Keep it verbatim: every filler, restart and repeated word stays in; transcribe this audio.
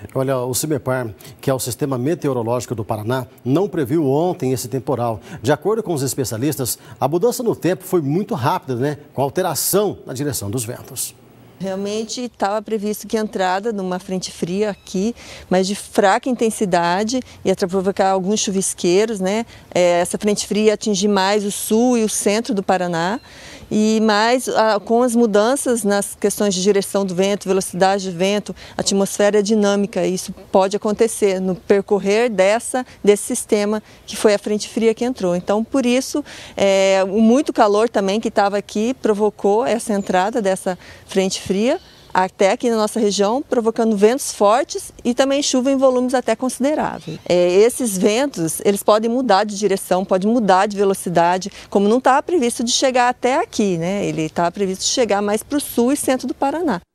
Olha, o CIMEPAR, que é o Sistema Meteorológico do Paraná, não previu ontem esse temporal. De acordo com os especialistas, a mudança no tempo foi muito rápida, né? Com alteração na direção dos ventos. Realmente estava previsto que a entrada numa frente fria aqui, mas de fraca intensidade, ia provocar alguns chuvisqueiros, né? É, essa frente fria ia atingir mais o sul e o centro do Paraná, e mais a, com as mudanças nas questões de direção do vento, velocidade do vento, atmosfera é dinâmica, isso pode acontecer no percorrer dessa, desse sistema que foi a frente fria que entrou. Então, por isso, é, o muito calor também que estava aqui provocou essa entrada dessa frente fria até aqui na nossa região, provocando ventos fortes e também chuva em volumes até consideráveis. É, esses ventos, eles podem mudar de direção, podem mudar de velocidade, como não estava previsto de chegar até aqui, né? Ele estava previsto de chegar mais para o sul e centro do Paraná.